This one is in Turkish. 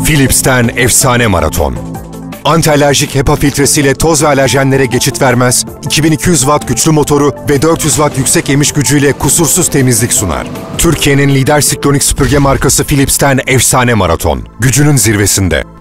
Philips'ten efsane maraton. Antialerjik HEPA filtresiyle toz ve alerjenlere geçit vermez, 2200 watt güçlü motoru ve 400 watt yüksek emiş gücüyle kusursuz temizlik sunar. Türkiye'nin lider siklonik süpürge markası Philips'ten efsane maraton. Gücünün zirvesinde.